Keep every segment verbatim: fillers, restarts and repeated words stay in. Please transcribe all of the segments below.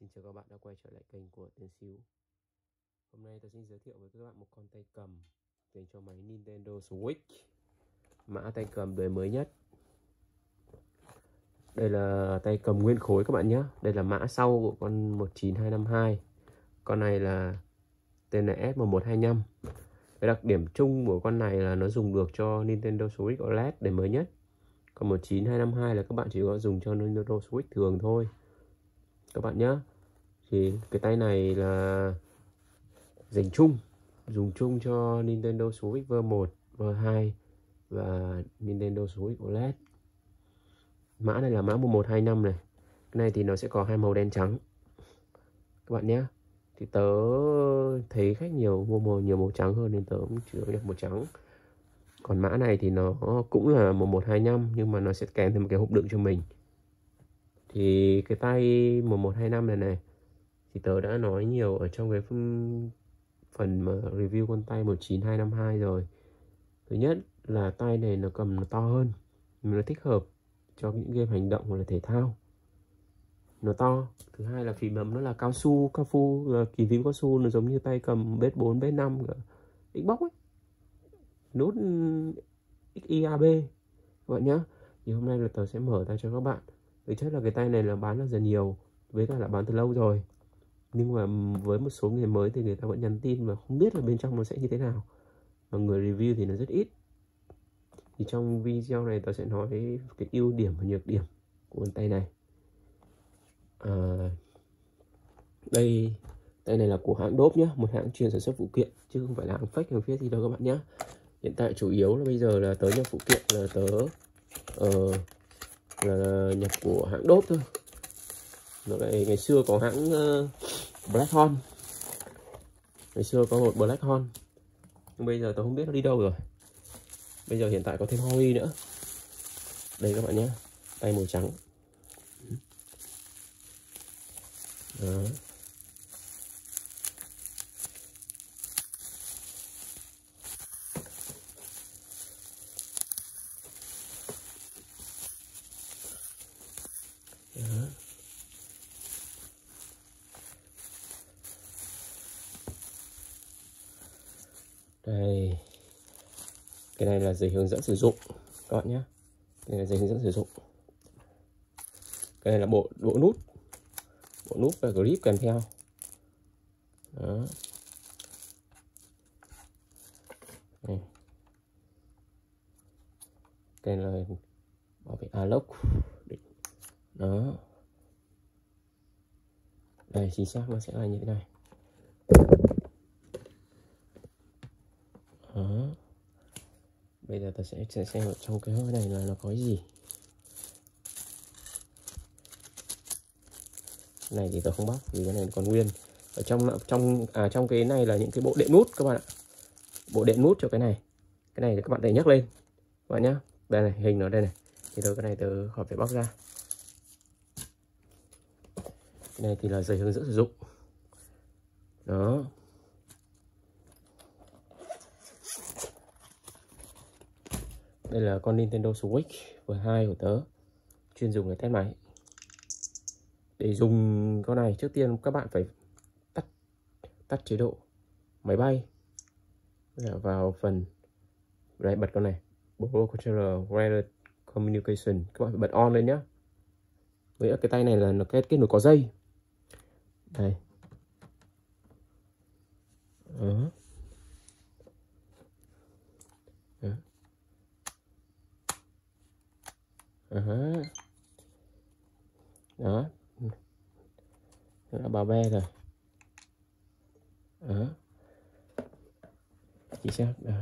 chào các bạn đã quay trở lại kênh của Tiến Xíu. Hôm nay tôi xin giới thiệu với các bạn một con tay cầm dành cho máy Nintendo Switch, mã tay cầm đời mới nhất. Đây là tay cầm nguyên khối các bạn nhé. Đây là mã sau của con một chín hai năm hai. Con này là tê en S một một hai năm. Cái đặc điểm chung của con này là nó dùng được cho Nintendo Switch ô lét đời mới nhất. Còn một chín hai năm hai là các bạn chỉ có dùng cho Nintendo Switch thường thôi các bạn nhé. Thì cái tay này là dành chung, dùng chung cho Nintendo Switch vê một, vê hai và Nintendo Switch ô lét. Mã này là mã một một hai năm này. Cái này thì nó sẽ có hai màu đen trắng các bạn nhé. Thì tớ thấy khách nhiều mua màu nhiều màu trắng hơn nên tớ cũng chỉ nhập màu trắng. Còn mã này thì nó cũng là một một hai năm nhưng mà nó sẽ kèm thêm một cái hộp đựng cho mình. Thì cái tay một một hai năm này này thì tớ đã nói nhiều ở trong cái phần mà review con tay một chín hai năm hai rồi. Thứ nhất là tay này nó cầm nó to hơn, nó thích hợp cho những game hành động hoặc là thể thao, nó to. Thứ hai là phím bấm nó là cao su, cao su là kỳ phím cao su, nó giống như tay cầm bét bốn, bét năm của Xbox ấy, nút ích i a bê các bạn nhé. Thì hôm nay là tớ sẽ mở tay cho các bạn. Thực chất là cái tay này là bán là dần nhiều, với cả là bán từ lâu rồi, nhưng mà với một số người mới thì người ta vẫn nhắn tin và không biết là bên trong nó sẽ như thế nào, mà người review thì nó rất ít. Thì trong video này tớ sẽ nói cái ưu điểm và nhược điểm của con tay này. À, đây tay này là của hãng Đốp nhé, một hãng chuyên sản xuất phụ kiện chứ không phải là hãng fake hàng phía gì đâu các bạn nhé. Hiện tại chủ yếu là bây giờ là tớ nhập phụ kiện là tớ uh, là nhập của hãng Đốp thôi. Nó lại ngày xưa có hãng uh, Blackhorn, ngày xưa có một Blackhorn nhưng bây giờ tôi không biết nó đi đâu rồi. Bây giờ hiện tại có thêm Huawei nữa. Đây các bạn nhé, tay màu trắng. Đó. Đó. Đây, cái này là giấy hướng dẫn sử dụng các bạn nhé. Đây là giấy hướng dẫn sử dụng. Cái này là bộ bộ nút, bộ nút và grip kèm theo. Đó. Đây. Cái này là bảo vệ alock. Đó. Đây chính xác nó sẽ là như thế này. Đó. Bây giờ ta sẽ, sẽ xem ở trong cái hộp này là nó có cái gì. Cái này thì tôi không bóc vì cái này còn nguyên. Ở trong trong à trong cái này là những cái bộ đệm nút các bạn ạ. Bộ đệm nút cho cái này. Cái này thì các bạn để nhắc lên các bạn nhé. Đây này, hình nó đây này. Thì tôi cái này tôi khỏi phải bóc ra. Cái này thì là giấy hướng dẫn sử dụng. Đó. Đây là con Nintendo Switch vê hai của tớ, chuyên dùng để test máy. Để dùng con này trước tiên các bạn phải tắt tắt chế độ máy bay, vào phần đây bật con này Pro Controller Wireless Communication, các bạn phải bật on lên nhé. Với cái tay này là nó kết kết nối có dây đây. Đó. Đó. Uh-huh. Đó, đó là bảo ve rồi. Đó. Chính xác. Đó.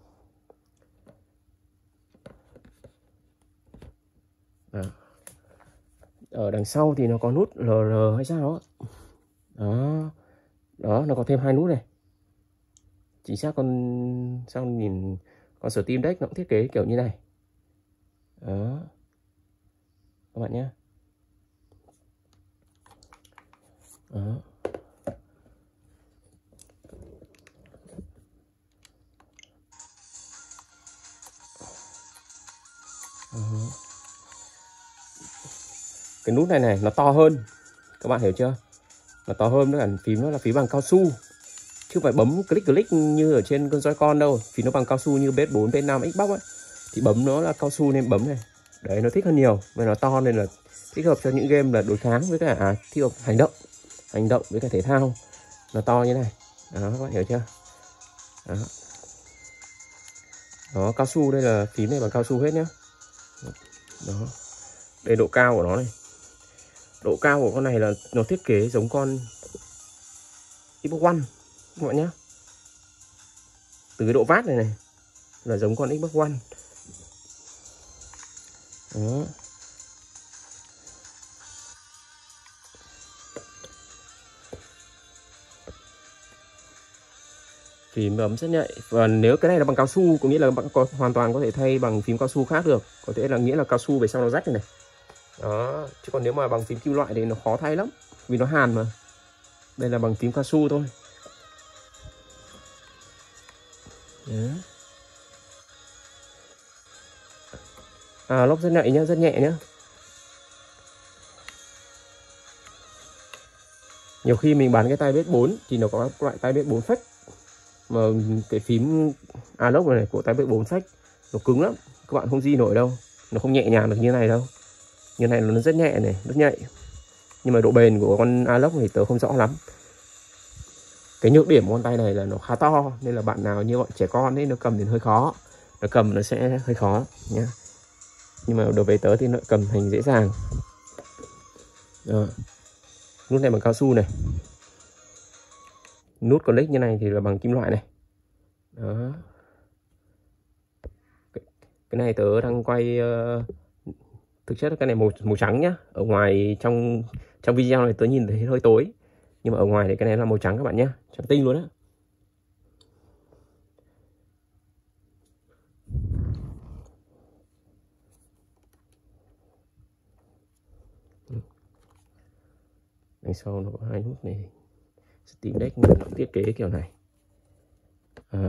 Đó. Ở đằng sau thì nó có nút lờ rờ hay sao đó. Đó. Đó, nó có thêm hai nút này. Chính xác, con sao nhìn con Steam Deck nó cũng thiết kế kiểu như này. Đó. Các bạn nhé. Đó. Đó. Cái nút này này nó to hơn, các bạn hiểu chưa? Mà to hơn, với cả phím nó là phím bằng cao su, chứ không phải bấm click click như ở trên con Joy-Con đâu. Phím nó bằng cao su như pê ét bốn, pê ét năm, Xbox ấy, thì bấm nó là cao su nên bấm này. Đấy, nó thích hơn nhiều, và nó to nên là thích hợp cho những game là đối kháng với cả à, thích hợp hành động, hành động với cả thể thao. Nó to như này, đó các bạn hiểu chưa? Đó, đó cao su, đây là phím này bằng cao su hết nhá. Đó, đây độ cao của nó này, độ cao của con này là nó thiết kế giống con Xbox One các bạn nhé. Từ cái độ vát này này là giống con Xbox One. Đó. Phím bấm rất nhạy, và nếu cái này là bằng cao su có nghĩa là bạn có hoàn toàn có thể thay bằng phím cao su khác được, có thể là nghĩa là cao su về sau nó rách này này. Đó, chứ còn nếu mà bằng phím kim loại thì nó khó thay lắm vì nó hàn mà. Đây là bằng phím cao su thôi. Đó. À, lốp rất nhạy nhá, rất nhẹ nhá. Nhiều khi mình bán cái tay pê ét bốn thì nó có loại tay pê ét bốn fake, mà cái phím analog này của tay pê ét bốn fake nó cứng lắm, các bạn không di nổi đâu, nó không nhẹ nhàng được như này đâu. Như này nó rất nhẹ này, rất nhạy, nhưng mà độ bền của con analog thì tớ không rõ lắm. Cái nhược điểm của con tay này là nó khá to, nên là bạn nào như bọn trẻ con ấy nó cầm thì hơi khó, nó cầm nó sẽ hơi khó nhá. Nhưng mà đối với tớ thì nó cầm thành dễ dàng. Đó. Nút này bằng cao su này, nút click như này thì là bằng kim loại này. Đó. Cái này tớ đang quay uh, thực chất cái này màu màu trắng nhá. Ở ngoài trong trong video này tớ nhìn thấy hơi tối, nhưng mà ở ngoài thì cái này là màu trắng các bạn nhé, trắng tinh luôn á. Đằng sau nó có hai nút này, Steam Deck nó thiết kế kiểu này. Đó.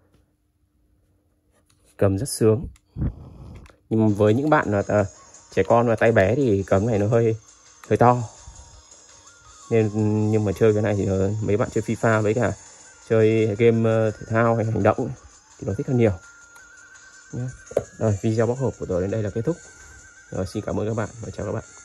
Cầm rất sướng, nhưng mà với những bạn là uh, trẻ con và tay bé thì cầm này nó hơi hơi to, nên nhưng mà chơi cái này thì uh, mấy bạn chơi FIFA với cả chơi game uh, thể thao hay hành động ấy, thì nó thích hơn nhiều nhé. Rồi, video bóc hộp của tôi đến đây là kết thúc. Rồi, xin cảm ơn các bạn và chào các bạn.